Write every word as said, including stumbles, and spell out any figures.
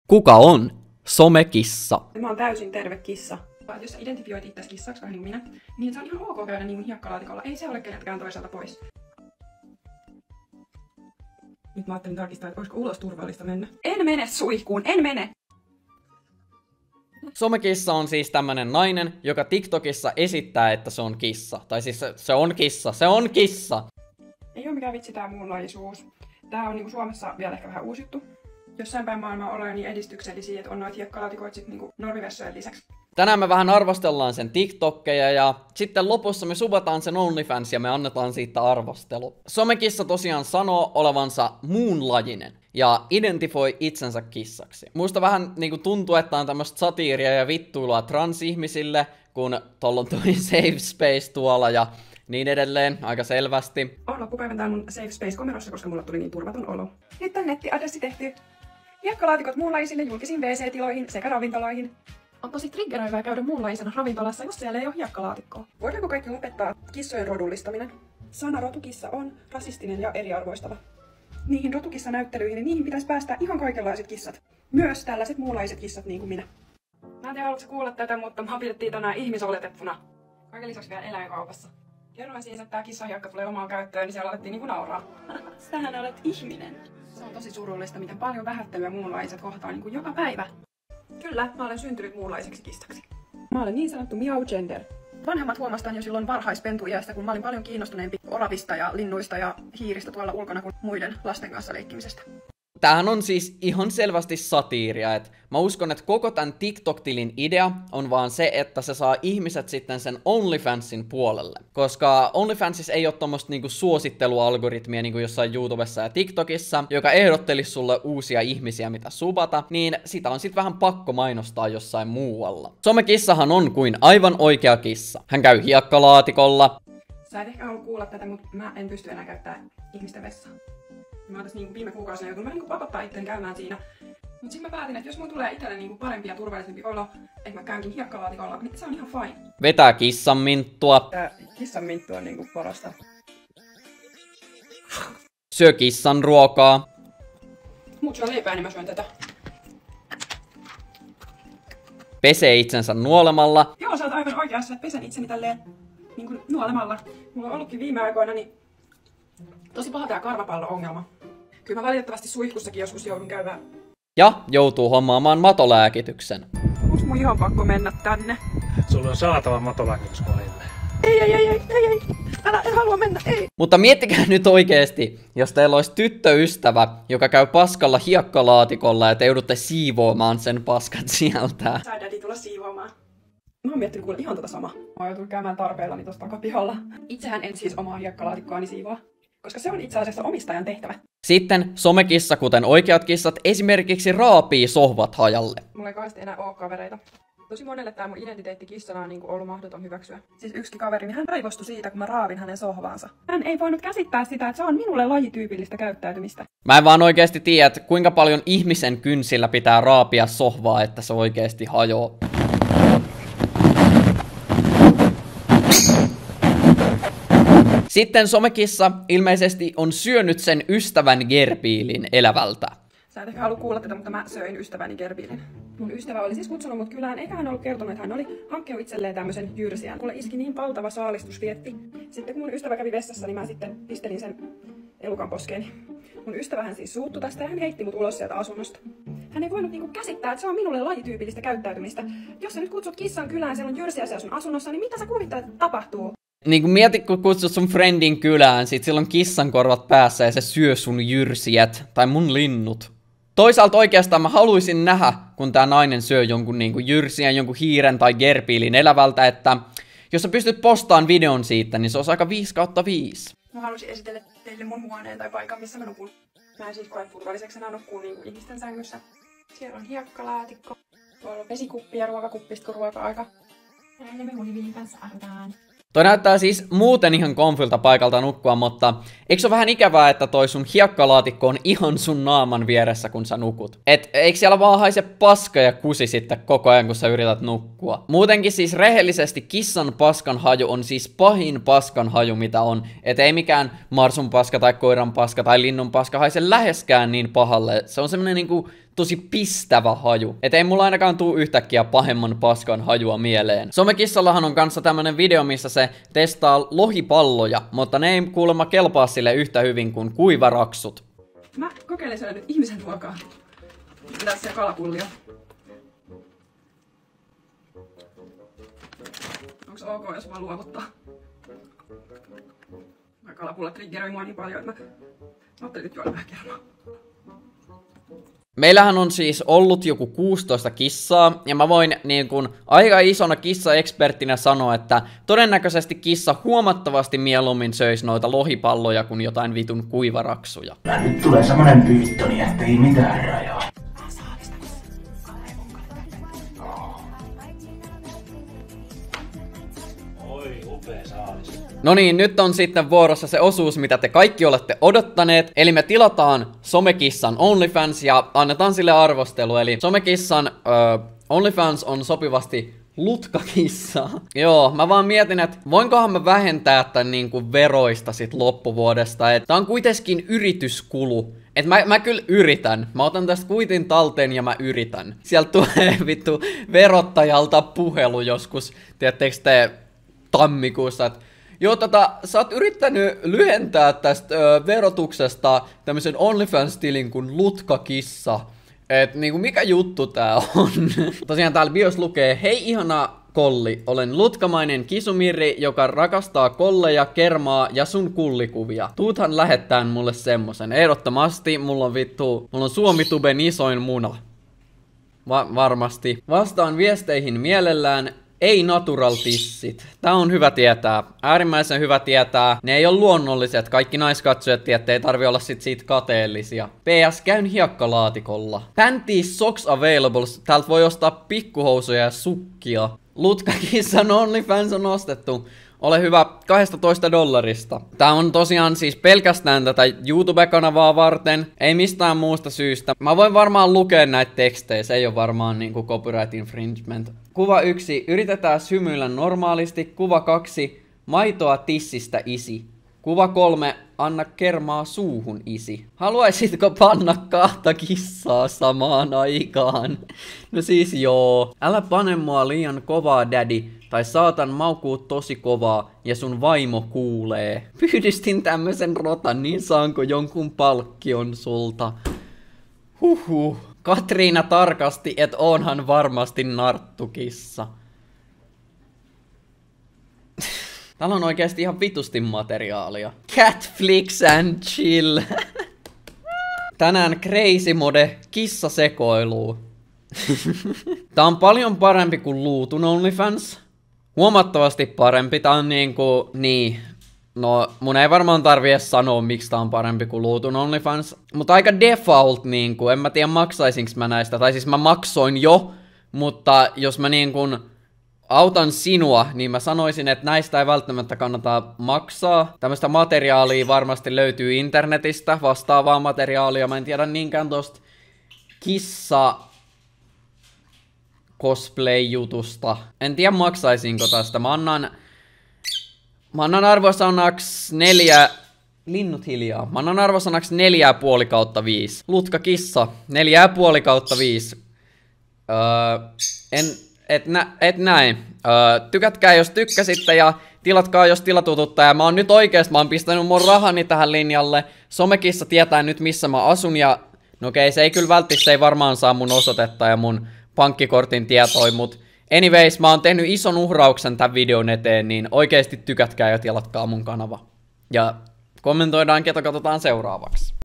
Kuka on somekissa? Mä oon täysin terve kissa. Jos sä identifioit itseäsi kissaksi, vähän niin kuin minä, niin se on ihan ok käydä niin hiekkalaatikolla. Ei se ole keneltäkään toisaalta pois. Nyt mä ajattelin tarkistaa, että olisiko ulos turvallista mennä. En mene suihkuun, en mene! Somekissa on siis tämmönen nainen, joka TikTokissa esittää, että se on kissa. Tai siis se, se on kissa, se on kissa! Ei oo mikään vitsi tää muunlaisuus. Tää on niinku Suomessa vielä ehkä vähän uusi juttu. Jossain päin maailmaa ollaan niin edistyksellisiä, että on noita hiekkalaatikoita sit niinku normivessojen lisäksi. Tänään me vähän arvostellaan sen TikTokkeja ja sitten lopussa me subataan sen OnlyFans ja me annetaan siitä arvostelu. Somekissa tosiaan sanoo olevansa muunlajinen ja identifioi itsensä kissaksi. Muista vähän niinku tuntuu, että on tämmöstä satiiria ja vittuilua transihmisille, kun tuolla on toi safe space tuolla ja niin edelleen, aika selvästi. On loppupäivän täällä mun safe space komerossa, koska mulla tuli niin turvaton olo. Nyt on nettiadressi tehty. Hiekkalaatikot muunlaisille julkisiin wee see-tiloihin sekä ravintoloihin. On tosi triggeröivää käydä muunlaisena ravintolassa, jos siellä ei ole hiekkalaatikkoa. Voidaanko kaikki lopettaa kissojen rodullistaminen? Sana rotukissa on rasistinen ja eriarvoistava. Niihin rotukissanäyttelyihin ja niihin pitäisi päästä ihan kaikenlaiset kissat. Myös tällaiset muunlaiset kissat niin kuin minä. Mä en tiedä, haluatko kuulla tätä, mutta mä pidettiin tänään ihmisoletettuna. Kaiken lisäksi vielä eläinkaupassa. Kerroin siis, että tää kissahiekka tulee omaan käyttöön, niin siellä alettiin niinku nauraa. Sähän olet ihminen. Se on tosi surullista, miten paljon vähättelyä muunlaiset kohtaa niinku joka päivä. Kyllä, mä olen syntynyt muunlaiseksi kissaksi. Mä olen niin sanottu miau gender. Vanhemmat huomastaan jo silloin varhaispentuiästä, kun mä olin paljon kiinnostuneempi oravista ja linnuista ja hiiristä tuolla ulkona kuin muiden lasten kanssa leikkimisestä. Tämähän on siis ihan selvästi satiiria, että mä uskon, että koko tämän TikTok-tilin idea on vaan se, että se saa ihmiset sitten sen OnlyFansin puolelle. Koska OnlyFansissa ei ole tommoista niinku suosittelualgoritmia niinku jossain YouTubessa ja TikTokissa, joka ehdottelisi sulle uusia ihmisiä, mitä subata, niin sitä on sitten vähän pakko mainostaa jossain muualla. Somekissahan on kuin aivan oikea kissa. Hän käy hiekkalaatikolla. Sä et ehkä halua kuulla tätä, mutta mä en pysty enää käyttämään ihmisten vessaa. Mä oon tässä niinku viime kuukausina joutunut vähän niinku pakottaa itteni käymään siinä. Mut sit mä päätin, että jos mun tulee itselle niinku parempi ja turvallisempi olo, että mä käynkin hiekkalaatikolla, niin se on ihan fine. Vetää kissan minttua. Tää kissan minttu on niinku parasta. Syö kissan ruokaa. Muut syö leipää, niin mä syön tätä. Pesee itsensä nuolemalla. Joo, sä oot aivan oikeassa, että pesen itseni tälleen niinku nuolemalla. Mulla on ollutkin viime aikoina niin tosi paha tää karvapallo-ongelma. Kyllä mä valitettavasti suihkussakin joskus joudun käymään. Ja joutuu hommaamaan matolääkityksen. Onks mun ihan pakko mennä tänne? Sulla on saatava matolääkitys kohille. Ei, ei, ei, ei, ei, ei. Älä, en halua mennä, ei. Mutta miettikää nyt oikeesti, jos teillä olisi tyttöystävä, joka käy paskalla hiekkalaatikolla ja te joudutte siivoamaan sen paskat sieltä. Sä daddy tulla siivoamaan. Mä oon miettinyt kuule ihan tota samaa. Mä oon joutunut käymään tarpeellani tosta takapihalla. Itsehän en siis omaa hiekkalaatikkoani siivoa, koska se on itse asiassa omistajan tehtävä. Sitten somekissa, kuten oikeat kissat, esimerkiksi raapii sohvat hajalle. Mulla ei kauheasti enää oo kavereita. Tosi monelle tää mun identiteetti kissana on niinku ollut mahdoton hyväksyä. Siis yksikin kaveri, niin hän raivostui siitä, kun mä raavin hänen sohvaansa. Hän ei voinut käsittää sitä, että se on minulle lajityypillistä käyttäytymistä. Mä en vaan oikeesti tiedä, että kuinka paljon ihmisen kynsillä pitää raapia sohvaa, että se oikeesti hajoaa. Sitten somekissa ilmeisesti on syönyt sen ystävän gerbiilin elävältä. Sä et ehkä halua kuulla tätä, mutta mä söin ystäväni gerbiilin. Mun ystävä oli siis kutsunut mut kylään, eikä hän ollut kertonut, että hän oli hankkinut itselleen tämmösen jyrsijän. Mulle iski niin valtava saalistusvietti. Sitten kun mun ystävä kävi vessassa, niin mä sitten pistelin sen elukan poskeeni. Mun ystävähän siis suuttui tästä ja hän heitti mut ulos sieltä asunnosta. Hän ei voinut niinku käsittää, että se on minulle lajityypillistä käyttäytymistä. Jos sä nyt kutsut kissan kylään, siellä on jyrsiä siellä sun asunnossa, niin mitä sä kuvittelet, että tapahtuu? Niin kun mieti, kun kutsut sun friendin kylään, sit sillä on kissan korvat päässä ja se syö sun jyrsijät, tai mun linnut. Toisaalta oikeastaan mä haluaisin nähdä, kun tää nainen syö jonkun niinku jyrsijän, jonkun hiiren tai gerbiilin elävältä, että jos sä pystyt postaan videon siitä, niin se olisi aika viisi kautta viisi. Mä haluaisin esitellä teille mun huoneen tai paikan, missä mä nukun. Mä en siis koe turvalliseksi enää nukkuu niinku ihmisten sängyssä. Siellä on hiekkalaatikko, tuolla on vesikuppi ja ruokakuppista kun ruoka-aika. Ja me huiviin kanssa arvitaan. Toi näyttää siis muuten ihan konfilta paikalta nukkua, mutta eikö se ole vähän ikävää, että toi sun hiekkalaatikko on ihan sun naaman vieressä, kun sä nukut? Et eikö siellä vaan haise paska ja kusi sitten koko ajan, kun sä yrität nukkua? Muutenkin siis rehellisesti kissan paskan haju on siis pahin paskan haju, mitä on. Et ei mikään marsun paska tai koiran paska tai linnun paska haise läheskään niin pahalle. Se on semmonen niinku tosi pistävä haju. Et ei mulla ainakaan tuu yhtäkkiä pahemman paskan hajua mieleen. Somekissallahan on kanssa tämmönen video, missä se testaa lohipalloja, mutta ne ei kuulemma kelpaa sille yhtä hyvin kuin kuivaraksut. Mä kokeilen syödä nyt ihmisen ruokaa. Tässä kalapullia. Onks ok, jos vaan luovuttaa? Mä kalapulla triggeroi mua niin paljon, että mä ajattelin nyt juoda vähän kermaa. Meillähän on siis ollut joku kuusitoista kissaa, ja mä voin niin kun aika isona kissa-eksperttinä sanoa, että todennäköisesti kissa huomattavasti mieluummin söisi noita lohipalloja kuin jotain vitun kuivaraksuja. Ja nyt tulee semmonen pyyttoni, että ei mitään rajaa. Oi, upea saalis. No niin, nyt on sitten vuorossa se osuus, mitä te kaikki olette odottaneet. Eli me tilataan Somekissan OnlyFans ja annetaan sille arvostelu. Eli Somekissan öö, OnlyFans on sopivasti lutkakissa. Joo, mä vaan mietin, että voinkohan mä vähentää tän niinku veroista sit loppuvuodesta. Et tää on kuitenkin yrityskulu. Et mä, mä kyllä yritän. Mä otan tästä kuitin talteen ja mä yritän. Sieltä tulee vittu verottajalta puhelu joskus. Tiedättekö te tammikuussa, että joo, tota, sä oot yrittänyt lyhentää tästä ö, verotuksesta tämmösen OnlyFans-tilin kuin lutkakissa. Et niinku mikä juttu tää on? Tosiaan täällä bios lukee, hei ihana kolli, olen lutkamainen kisumirri, joka rakastaa kolleja, kermaa ja sun kullikuvia. Tuuthan lähettään mulle semmosen. Ehdottomasti, mulla on vittu, mulla on Suomituben isoin muna. Va- varmasti. Vastaan viesteihin mielellään. Ei natural tissit. Tää on hyvä tietää. Äärimmäisen hyvä tietää. Ne ei ole luonnolliset. Kaikki naiskatsojat tietää, ei tarvi olla sit siitä kateellisia. P S käyn hiekkalaatikolla. Panties socks available. Täältä voi ostaa pikkuhousuja ja sukkia. Lutkakissan OnlyFans on ostettu. Ole hyvä, kaksitoista dollarista. Tää on tosiaan siis pelkästään tätä YouTube-kanavaa varten, ei mistään muusta syystä. Mä voin varmaan lukea näitä tekstejä, se ei ole varmaan niinku copyright infringement. Kuva yksi, yritetään hymyillä normaalisti. Kuva kaksi, maitoa tissistä isi. Kuva kolme, anna kermaa suuhun isi. Haluaisitko panna kahta kissaa samaan aikaan? No siis joo. Älä pane mua liian kovaa, daddy. Tai saatan maukuu tosi kovaa ja sun vaimo kuulee. Pyydistin tämmösen rotan, niin saanko jonkun palkkion sulta? Huhhuh. Katriina tarkasti, et onhan varmasti narttukissa. Täällä on oikeesti ihan vitusti materiaalia. Catflix and chill. Tänään crazy mode kissasekoiluu. Tää on paljon parempi kuin luutun OnlyFans. Huomattavasti parempi. Tää on niinku, niin. No, mun ei varmaan tarvi edes sanoa, miksi tää on parempi kuin luutun OnlyFans. Mutta aika default niinku, en mä tiedä maksaisinko mä näistä. Tai siis mä maksoin jo, mutta jos mä niinku autan sinua, niin mä sanoisin, että näistä ei välttämättä kannata maksaa. Tämmöistä materiaalia varmasti löytyy internetistä, vastaavaa materiaalia. Mä en tiedä niinkään tosta kissa cosplay-jutusta. En tiedä maksaisinko tästä. Mä annan, mä annan arvosanaksi neljä... Linnut hiljaa. Mä annan arvosanaksi neljää puoli kautta viisi. Lutka kissa. Neljää puoli kautta viisi. Öö, en... Et, nä, et näin. Öö, tykätkää jos tykkäsitte ja tilatkaa jos tilatututta. Ja mä oon nyt oikeesti, mä oon pistänyt mun rahani tähän linjalle. Somekissa tietää nyt missä mä asun ja... No okei, se ei kyllä välttis, se ei varmaan saa mun osoitetta ja mun pankkikortin tietoja, mut... Anyways, mä oon tehnyt ison uhrauksen tämän videon eteen, niin oikeesti tykätkää ja tilatkaa mun kanava. Ja kommentoidaan, ketä katsotaan seuraavaksi.